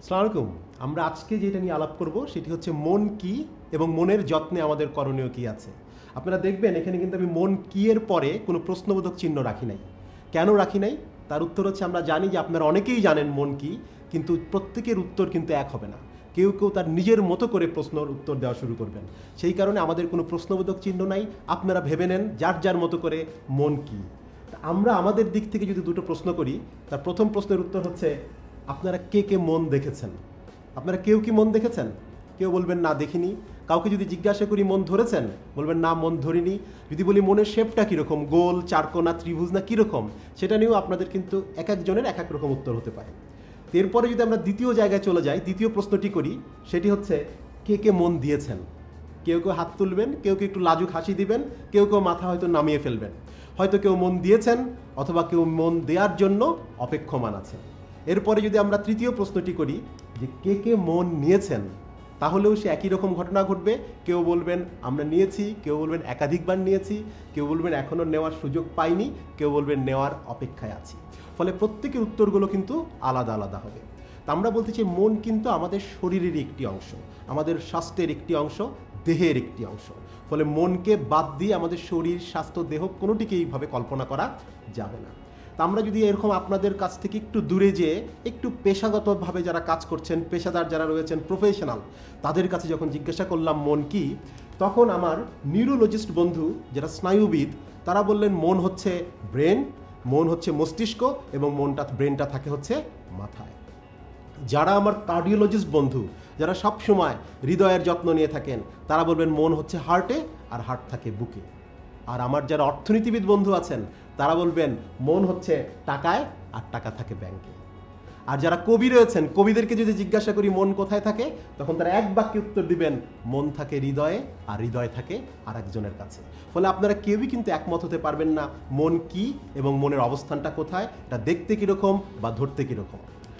আসসালামু আলাইকুম। আমরা আজকে যেটা নিয়ে আলাপ করব সেটি হচ্ছে মন কি এবং মনের যত্নে আমাদের করণীয় কি আছে। আপনারা দেখবেন এখানে কিন্তু আমি মন কি এর পরে কোনো প্রশ্নবোধক চিহ্ন রাখি নাই। কেন রাখি নাই? তার উত্তর হচ্ছে আমরা জানি যে আপনারা অনেকেই জানেন মন কি, কিন্তু প্রত্যেকের উত্তর কিন্তু এক হবে না। কেউ কেউ তার নিজের মতো করে প্রশ্নের উত্তর দেওয়া শুরু করবেন। সেই কারণে আমাদের কোনো প্রশ্নবোধক চিহ্ন নাই। আপনারা ভেবে নেন যার যার মতো করে মন কি। আমরা আমাদের দিক থেকে যদি দুটো প্রশ্ন করি, তার প্রথম প্রশ্নের উত্তর হচ্ছে আপনারা কে কে মন দেখেছেন? আপনারা কেউ কি মন দেখেছেন? কেউ বলবেন না দেখিনি। কাউকে যদি জিজ্ঞাসা করি মন ধরেছেন, বলবেন না মন ধরিনি। যদি বলি মনের শেপটা কীরকম, গোল, চারকোনা, ত্রিভুজ না কীরকম, সেটা নিয়েও আপনাদের কিন্তু এক একজনের এক এক রকম উত্তর হতে পারে। এরপরে যদি আমরা দ্বিতীয় জায়গায় চলে যাই, দ্বিতীয় প্রশ্নটি করি, সেটি হচ্ছে কে কে মন দিয়েছেন? কেউ কেউ হাত তুলবেন, কেউ কেউ একটু লাজুক হাসি দিবেন, কেউ কেউ মাথা হয়তো নামিয়ে ফেলবেন। হয়তো কেউ মন দিয়েছেন অথবা কেউ মন দেওয়ার জন্য অপেক্ষমান আছেন। এরপরে যদি আমরা তৃতীয় প্রশ্নটি করি যে কে কে মন নিয়েছেন, তাহলেও সে একই রকম ঘটনা ঘটবে। কেউ বলবেন আমরা নিয়েছি, কেউ বলবেন একাধিকবার নিয়েছি, কেউ বলবেন এখনও নেওয়ার সুযোগ পাইনি, কেউ বলবেন নেওয়ার অপেক্ষায় আছি। ফলে প্রত্যেকের উত্তরগুলো কিন্তু আলাদা আলাদা হবে। তা আমরা বলতে চাই মন কিন্তু আমাদের শরীরেরই একটি অংশ, আমাদের স্বাস্থ্যের একটি অংশ, দেহের একটি অংশ। ফলে মনকে বাদ দিয়ে আমাদের শরীর, স্বাস্থ্য, দেহ কোনোটিকে এইভাবে কল্পনা করা যাবে না। তা আমরা যদি এরকম আপনাদের কাছ থেকে একটু দূরে যেয়ে একটু পেশাগতভাবে যারা কাজ করছেন, পেশাদার যারা রয়েছেন, প্রফেশনাল, তাদের কাছে যখন জিজ্ঞাসা করলাম মন কি, তখন আমার নিউরোলজিস্ট বন্ধু যারা স্নায়ুবিদ, তারা বললেন মন হচ্ছে ব্রেন, মন হচ্ছে মস্তিষ্ক এবং ব্রেনটা থাকে হচ্ছে মাথায়। যারা আমার কার্ডিওলজিস্ট বন্ধু, যারা সব সময় হৃদয়ের যত্ন নিয়ে থাকেন, তারা বলবেন মন হচ্ছে হার্টে আর হার্ট থাকে বুকে। আর আমার যারা অর্থনীতিবিদ বন্ধু আছেন, তারা বলবেন মন হচ্ছে টাকায় আর টাকা থাকে ব্যাংকে। আর যারা কবি রয়েছেন, কবিদেরকে যদি জিজ্ঞাসা করি মন কোথায় থাকে, তখন তারা এক বাক্যে উত্তর দিবেন মন থাকে হৃদয়ে আর হৃদয় থাকে আর একজনের কাছে। ফলে আপনারা কেউই কিন্তু একমত হতে পারবেন না মন কি এবং মনের অবস্থানটা কোথায়, এটা দেখতে কীরকম বা ধরতে কীরকম।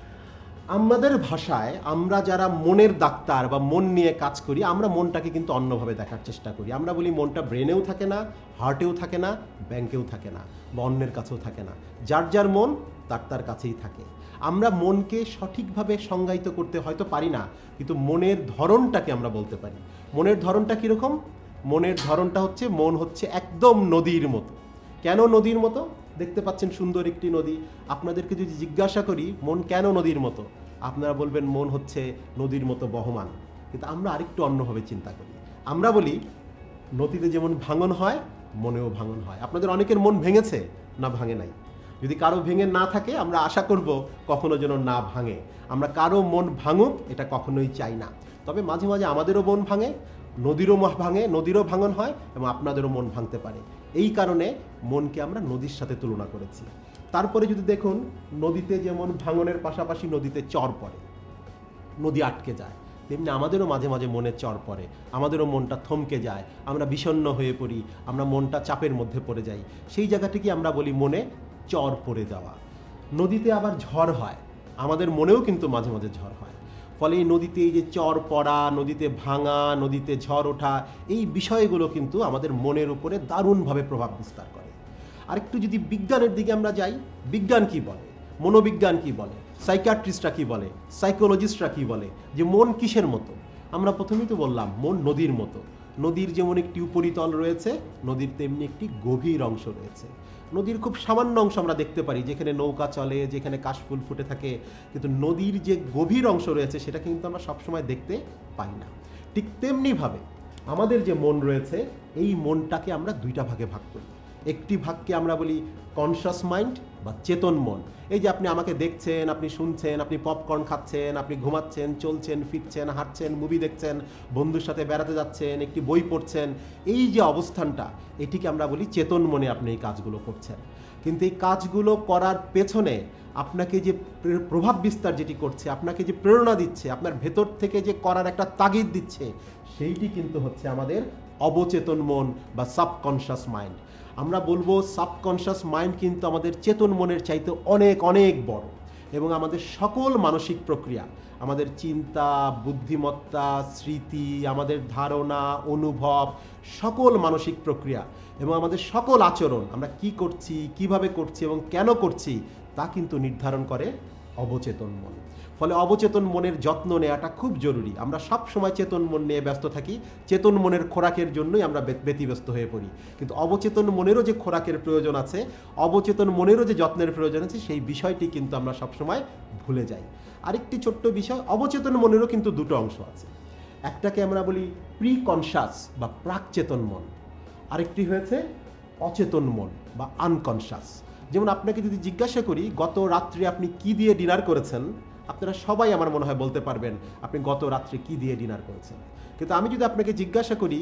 আমাদের ভাষায় আমরা যারা মনের ডাক্তার বা মন নিয়ে কাজ করি, আমরা মনটাকে কিন্তু অন্যভাবে দেখার চেষ্টা করি। আমরা বলি মনটা ব্রেনেও থাকে না, হার্টেও থাকে না, ব্যাংকেও থাকে না, বা অন্যের কাছেও থাকে না। যার যার মন তার তার কাছেই থাকে। আমরা মনকে সঠিকভাবে সংজ্ঞায়িত করতে হয়তো পারি না, কিন্তু মনের ধরনটাকে আমরা বলতে পারি। মনের ধরনটা কীরকম? মনের ধরনটা হচ্ছে মন হচ্ছে একদম নদীর মতো। কেন নদীর মতো? দেখতে পাচ্ছেন সুন্দর একটি নদী। আপনাদেরকে যদি জিজ্ঞাসা করি মন কেন নদীর মতো, আপনারা বলবেন মন হচ্ছে নদীর মতো বহমান। কিন্তু আমরা আরেকটু অন্যভাবে চিন্তা করি। আমরা বলি নদীতে যেমন ভাঙন হয়, মনেও ভাঙন হয়। আপনাদের অনেকের মন ভেঙেছে না ভাঙে নাই? যদি কারো ভেঙে না থাকে, আমরা আশা করব কখনো যেন না ভাঙে। আমরা কারো মন ভাঙুক এটা কখনোই চাই না। তবে মাঝে মাঝে আমাদেরও মন ভাঙে, নদীরও ভাঙে, নদীরও ভাঙন হয় এবং আপনাদেরও মন ভাঙতে পারে। এই কারণে মনকে আমরা নদীর সাথে তুলনা করেছি। তারপরে যদি দেখুন, নদীতে যেমন ভাঙনের পাশাপাশি নদীতে চর পড়ে, নদী আটকে যায়, তেমনি আমাদেরও মাঝে মাঝে মনে চর পড়ে, আমাদেরও মনটা থমকে যায়, আমরা বিষণ্ণ হয়ে পড়ি, আমরা মনটা চাপের মধ্যে পড়ে যাই। সেই জায়গাটিকে আমরা বলি মনে চর পড়ে যাওয়া। নদীতে আবার ঝড় হয়, আমাদের মনেও কিন্তু মাঝে মাঝে ঝড় হয়। ফলে এই নদীতে এই যে চর পড়া, নদীতে ভাঙা, নদীতে ঝড় ওঠা, এই বিষয়গুলো কিন্তু আমাদের মনের উপরে দারুণভাবে প্রভাব বিস্তার করে। আর একটু যদি বিজ্ঞানের দিকে আমরা যাই, বিজ্ঞান কি বলে, মনোবিজ্ঞান কি বলে, সাইকিয়াট্রিস্টরা কি বলে, সাইকোলজিস্টরা কি বলে যে মন কিসের মতো? আমরা প্রথমেই তো বললাম মন নদীর মতো। নদীর যেমন একটি উপরিতল রয়েছে, নদীর তেমনি একটি গভীর অংশ রয়েছে। নদীর খুব সামান্য অংশ আমরা দেখতে পারি, যেখানে নৌকা চলে, যেখানে কাশফুল ফুটে থাকে, কিন্তু নদীর যে গভীর অংশ রয়েছে সেটা কিন্তু আমরা সবসময় দেখতে পাই না। ঠিক তেমনিভাবে আমাদের যে মন রয়েছে, এই মনটাকে আমরা দুইটা ভাগে ভাগ করি। একটি ভাগকে আমরা বলি কনশাস মাইন্ড বা চেতন মন। এই যে আপনি আমাকে দেখছেন, আপনি শুনছেন, আপনি পপকর্ন খাচ্ছেন, আপনি ঘুমাচ্ছেন, চলছেন, ফিরছেন, হাঁটছেন, মুভি দেখছেন, বন্ধুর সাথে বেড়াতে যাচ্ছেন, একটি বই পড়ছেন, এই যে অবস্থানটা, এটিকে আমরা বলি চেতন মনে আপনি এই কাজগুলো করছেন। কিন্তু এই কাজগুলো করার পেছনে আপনাকে যে প্রভাব বিস্তার যেটি করছে, আপনাকে যে প্রেরণা দিচ্ছে, আপনার ভেতর থেকে যে করার একটা তাগিদ দিচ্ছে, সেইটি কিন্তু হচ্ছে আমাদের অবচেতন মন বা সাবকনশাস মাইন্ড। আমরা বলবো সাবকনশাস মাইন্ড কিন্তু আমাদের চেতন মনের চাইতে অনেক অনেক বড়, এবং আমাদের সকল মানসিক প্রক্রিয়া, আমাদের চিন্তা, বুদ্ধিমত্তা, স্মৃতি, আমাদের ধারণা, অনুভব, সকল মানসিক প্রক্রিয়া এবং আমাদের সকল আচরণ, আমরা কি করছি, কিভাবে করছি এবং কেন করছি, তা কিন্তু নির্ধারণ করে অবচেতন মন। ফলে অবচেতন মনের যত্ন নেওয়াটা খুব জরুরি। আমরা সব সময় চেতন মন নিয়ে ব্যস্ত থাকি, চেতন মনের খোরাকের জন্যই আমরা ব্যতিব্যস্ত হয়ে পড়ি। কিন্তু অবচেতন মনেরও যে খোরাকের প্রয়োজন আছে, অবচেতন মনেরও যে যত্নের প্রয়োজন আছে, সেই বিষয়টি কিন্তু আমরা সবসময় ভুলে যাই। আরেকটি ছোট্ট বিষয়, অবচেতন মনেরও কিন্তু দুটো অংশ আছে। একটাকে আমরা বলি প্রিকনশাস বা প্রাকচেতন মন, আরেকটি হয়েছে অচেতন মন বা আনকনশাস। যেমন আপনাকে যদি জিজ্ঞাসা করি গত রাত্রে আপনি কি দিয়ে ডিনার করেছেন, আপনারা সবাই আমার মনে হয় বলতে পারবেন আপনি গত রাত্রে কি দিয়ে ডিনার করেছেন। কিন্তু আমি যদি আপনাকে জিজ্ঞাসা করি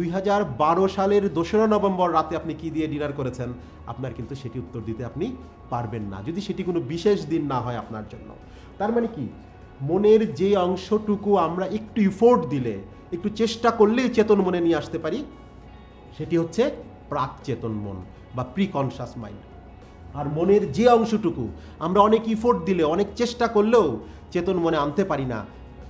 2012 সালের 2রা নভেম্বর রাতে আপনি কি দিয়ে ডিনার করেছেন, আপনার কিন্তু সেটি উত্তর দিতে আপনি পারবেন না, যদি সেটি কোনো বিশেষ দিন না হয় আপনার জন্য। তার মানে কি, মনের যে অংশটুকু আমরা একটু ইফোর্ট দিলে, একটু চেষ্টা করলেই চেতন মনে নিয়ে আসতে পারি, সেটি হচ্ছে প্রাকচেতন মন বা প্রিকনশাস মাইন্ড। আর মনের যে অংশটুকু আমরা অনেক ইফোর্ট দিলে, অনেক চেষ্টা করলেও চেতন মনে আনতে পারি না,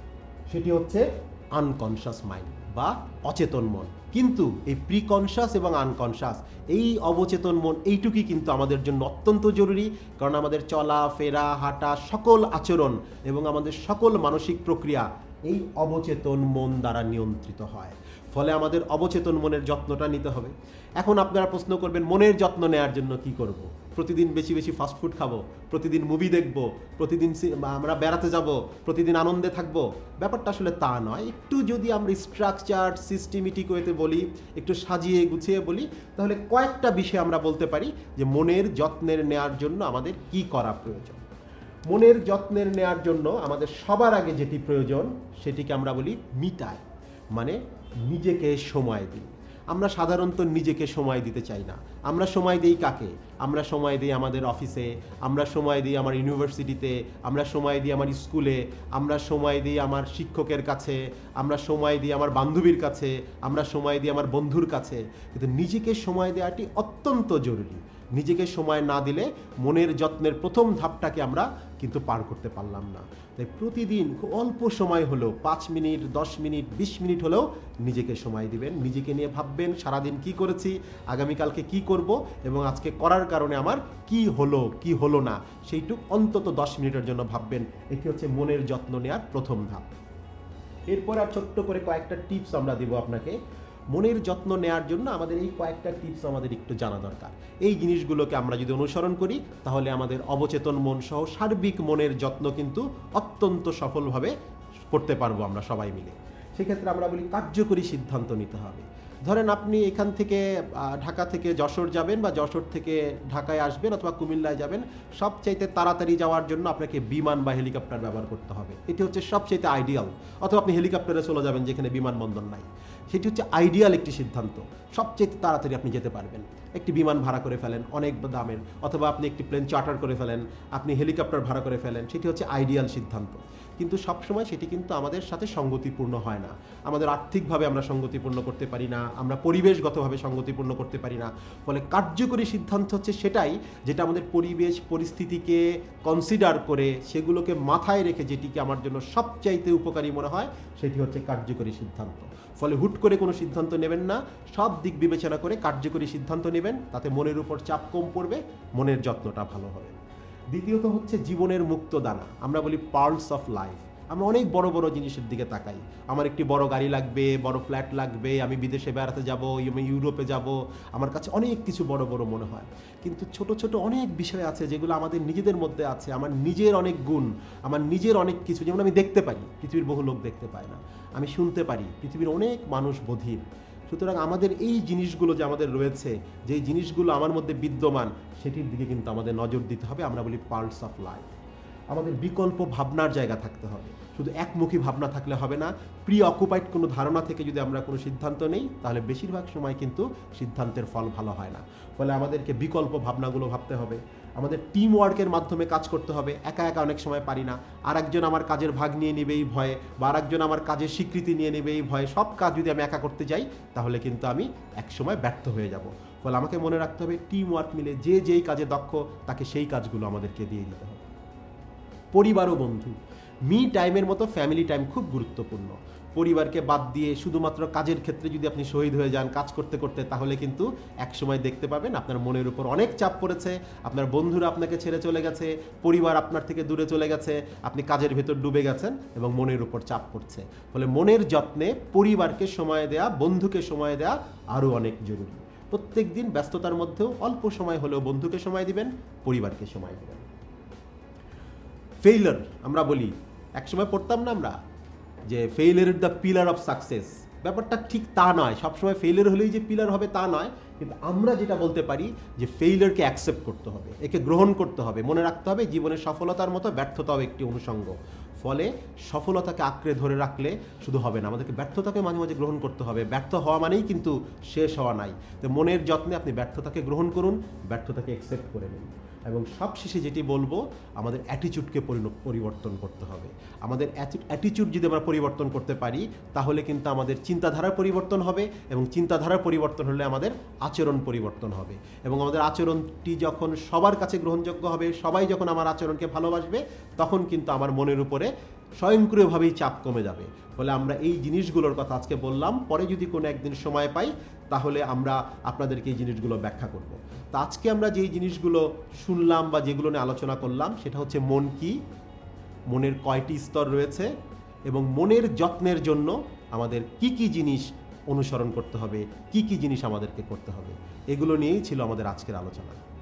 সেটি হচ্ছে আনকনশাস মাইন্ড বা অচেতন মন। কিন্তু এই প্রিকনশাস এবং আনকনশাস, এই অবচেতন মন, এইটুকুই কিন্তু আমাদের জন্য অত্যন্ত জরুরি। কারণ আমাদের চলা ফেরা, হাঁটা, সকল আচরণ এবং আমাদের সকল মানসিক প্রক্রিয়া এই অবচেতন মন দ্বারা নিয়ন্ত্রিত হয়। ফলে আমাদের অবচেতন মনের যত্নটা নিতে হবে। এখন আপনারা প্রশ্ন করবেন, মনের যত্ন নেওয়ার জন্য কি করব? প্রতিদিন বেশি বেশি ফাস্টফুড খাবো, প্রতিদিন মুভি দেখব, প্রতিদিন আমরা বেড়াতে যাব, প্রতিদিন আনন্দে থাকবো? ব্যাপারটা আসলে তা নয়। একটু যদি আমরা স্ট্রাকচার সিস্টেমেটিক ওয়েতে বলি, একটু সাজিয়ে গুছিয়ে বলি, তাহলে কয়েকটা বিষয় আমরা বলতে পারি যে মনের যত্নের নেওয়ার জন্য আমাদের কি করা প্রয়োজন। মনের যত্নের নেওয়ার জন্য আমাদের সবার আগে যেটি প্রয়োজন সেটিকে আমরা বলি মি টাইম, মানে নিজেকে সময় দিই। আমরা সাধারণত নিজেকে সময় দিতে চাই না। আমরা সময় দিই কাকে? আমরা সময় দিই আমাদের অফিসে, আমরা সময় দিই আমার ইউনিভার্সিটিতে, আমরা সময় দিই আমার স্কুলে, আমরা সময় দিই আমার শিক্ষকের কাছে, আমরা সময় দিই আমার বান্ধবীর কাছে, আমরা সময় দিই আমার বন্ধুর কাছে। কিন্তু নিজেকে সময় দেওয়াটি অত্যন্ত জরুরি। নিজেকে সময় না দিলে মনের যত্নের প্রথম ধাপটাকে আমরা কিন্তু পার করতে পারলাম না। তাই প্রতিদিন খুব অল্প সময় হলেও 5 মিনিট, 10 মিনিট, 20 মিনিট হলেও নিজেকে সময় দিবেন। নিজেকে নিয়ে ভাববেন সারাদিন কি করেছি, আগামীকালকে কি করব এবং আজকে করার কারণে আমার কি হলো কি হলো না, সেইটুক অন্তত 10 মিনিটের জন্য ভাববেন। এটি হচ্ছে মনের যত্ন নেওয়ার প্রথম ধাপ। এরপর আর ছোট্ট করে কয়েকটা টিপস আমরা দিব আপনাকে। মনের যত্ন নেওয়ার জন্য আমাদের এই কয়েকটা টিপস আমাদের একটু জানা দরকার। এই জিনিসগুলোকে আমরা যদি অনুসরণ করি তাহলে আমাদের অবচেতন মন সহ সার্বিক মনের যত্ন কিন্তু অত্যন্ত সফলভাবে করতে পারবো আমরা সবাই মিলে। সেক্ষেত্রে আমরা বলি কার্যকরী সিদ্ধান্ত নিতে হবে। ধরেন আপনি এখান থেকে ঢাকা থেকে যশোর যাবেন বা যশোর থেকে ঢাকায় আসবেন অথবা কুমিল্লায় যাবেন, সবচাইতে তাড়াতাড়ি যাওয়ার জন্য আপনাকে বিমান বা হেলিকপ্টার ব্যবহার করতে হবে। এটি হচ্ছে সবচাইতে আইডিয়াল। অথবা আপনি হেলিকপ্টারে চলে যাবেন যেখানে বিমানবন্দর নাই, সেটি হচ্ছে আইডিয়াল একটি সিদ্ধান্ত। সবচেয়ে তাড়াতাড়ি আপনি যেতে পারবেন। একটি বিমান ভাড়া করে ফেলেন অনেক দামের, অথবা আপনি একটি প্লেন চার্টার করে ফেলেন, আপনি হেলিকপ্টার ভাড়া করে ফেলেন, সেটি হচ্ছে আইডিয়াল সিদ্ধান্ত। কিন্তু সবসময় সেটি কিন্তু আমাদের সাথে সঙ্গতিপূর্ণ হয় না। আমাদের আর্থিকভাবে আমরা সঙ্গতিপূর্ণ করতে পারি না, আমরা পরিবেশগতভাবে সঙ্গতিপূর্ণ করতে পারি না। ফলে কার্যকরী সিদ্ধান্ত হচ্ছে সেটাই যেটা আমাদের পরিবেশ পরিস্থিতিকে কনসিডার করে, সেগুলোকে মাথায় রেখে যেটিকে আমার জন্য সবচাইতে উপকারী মনে হয়, সেটি হচ্ছে কার্যকরী সিদ্ধান্ত। ফলে হুট করে কোনো সিদ্ধান্ত নেবেন না, সব দিক বিবেচনা করে কার্যকরী সিদ্ধান্ত নেবেন। তাতে মনের উপর চাপ কম পড়বে, মনের যত্নটা ভালো হবে। দ্বিতীয়ত হচ্ছে জীবনের মুক্ত দানা, আমরা বলি পার্লস অফ লাইফ। আমরা অনেক বড় বড় জিনিসের দিকে তাকাই। আমার একটি বড় গাড়ি লাগবে, বড় ফ্ল্যাট লাগবে, আমি বিদেশে বেড়াতে যাব, আমি ইউরোপে যাব, আমার কাছে অনেক কিছু বড় বড় মনে হয়। কিন্তু ছোট ছোট অনেক বিষয় আছে যেগুলো আমাদের নিজেদের মধ্যে আছে। আমার নিজের অনেক গুণ, আমার নিজের অনেক কিছু, যেমন আমি দেখতে পারি, পৃথিবীর বহু লোক দেখতে পায় না। আমি শুনতে পারি, পৃথিবীর অনেক মানুষ বধির। সুতরাং আমাদের এই জিনিসগুলো যে আমাদের রয়েছে, যেই জিনিসগুলো আমার মধ্যে বিদ্যমান, সেটির দিকে কিন্তু আমাদের নজর দিতে হবে। আমরা বলি পার্লস অফ লাইফ। আমাদের বিকল্প ভাবনার জায়গা থাকতে হবে, শুধু একমুখী ভাবনা থাকলে হবে না। প্রি অকুপাইড কোনো ধারণা থেকে যদি আমরা কোনো সিদ্ধান্ত নেই, তাহলে বেশিরভাগ সময় কিন্তু সিদ্ধান্তের ফল ভালো হয় না। ফলে আমাদেরকে বিকল্প ভাবনাগুলো ভাবতে হবে। আমাদের টিম ওয়ার্কের মাধ্যমে কাজ করতে হবে। একা একা অনেক সময় পারি না। আরেকজন আমার কাজের ভাগ নিয়ে নেবে এই ভয়ে, বা আরেকজন আমার কাজের স্বীকৃতি নিয়ে নেবে এই ভয়ে। সব কাজ যদি আমি একা করতে যাই, তাহলে কিন্তু আমি একসময় ব্যর্থ হয়ে যাব। ফলে আমাকে মনে রাখতে হবে টিম ওয়ার্ক মিলে যে যেই কাজে দক্ষ, তাকে সেই কাজগুলো আমাদেরকে দিয়ে দিতে হবে। পরিবার ও বন্ধু, মি টাইমের মতো ফ্যামিলি টাইম খুব গুরুত্বপূর্ণ। পরিবারকে বাদ দিয়ে শুধুমাত্র কাজের ক্ষেত্রে যদি আপনি শহীদ হয়ে যান কাজ করতে করতে, তাহলে কিন্তু একসময় দেখতে পাবেন আপনার মনের উপর অনেক চাপ পড়েছে, আপনার বন্ধুরা আপনাকে ছেড়ে চলে গেছে, পরিবার আপনার থেকে দূরে চলে গেছে, আপনি কাজের ভেতর ডুবে গেছেন এবং মনের উপর চাপ পড়ছে। ফলে মনের যত্নে পরিবারকে সময় দেয়া, বন্ধুকে সময় দেয়া আরও অনেক জরুরি। প্রত্যেক দিন ব্যস্ততার মধ্যেও অল্প সময় হলেও বন্ধুকে সময় দিবেন, পরিবারকে সময় দিবেন। ফেইলার আমরা বলি, একসময় পড়তাম না আমরা যে failure is the pillar of success. ব্যাপারটা ঠিক তা নয়, সবসময় ফেইলিয়ার হলেই যে পিলার হবে তা নয়, কিন্তু আমরা যেটা বলতে পারি যে ফেইলিয়ারকে অ্যাকসেপ্ট করতে হবে, একে গ্রহণ করতে হবে। মনে রাখতে হবে জীবনের সফলতার মতো ব্যর্থতাও একটি অনুষঙ্গ। ফলে সফলতাকে আঁকড়ে ধরে রাখলে শুধু হবে না, আমাদেরকে ব্যর্থতাকে মাঝে মাঝে গ্রহণ করতে হবে। ব্যর্থ হওয়া মানেই কিন্তু শেষ হওয়া নাই। তো মনের যত্নে আপনি ব্যর্থতাকে গ্রহণ করুন, ব্যর্থতাকে অ্যাকসেপ্ট করে নিন। এবং সবশেষে যেটি বলবো, আমাদের অ্যাটিটিউডকে পরিবর্তন করতে হবে। আমাদের অ্যাটিটিউড যদি আমরা পরিবর্তন করতে পারি, তাহলে কিন্তু আমাদের চিন্তাধারার পরিবর্তন হবে, এবং চিন্তাধারার পরিবর্তন হলে আমাদের আচরণ পরিবর্তন হবে। এবং আমাদের আচরণটি যখন সবার কাছে গ্রহণযোগ্য হবে, সবাই যখন আমার আচরণকে ভালোবাসবে, তখন কিন্তু আমার মনের উপরে স্বয়ংক্রিয়ভাবেই চাপ কমে যাবে। ফলে আমরা এই জিনিসগুলোর কথা আজকে বললাম, পরে যদি কোনো একদিন সময় পাই তাহলে আমরা আপনাদেরকে এই জিনিসগুলো ব্যাখ্যা করব। তো আজকে আমরা যেই জিনিসগুলো শুনলাম বা যেগুলো নিয়ে আলোচনা করলাম, সেটা হচ্ছে মন কি, মনের কয়টি স্তর রয়েছে, এবং মনের যত্নের জন্য আমাদের কি কি জিনিস অনুসরণ করতে হবে, কি কি জিনিস আমাদেরকে করতে হবে, এগুলো নিয়েই ছিল আমাদের আজকের আলোচনা।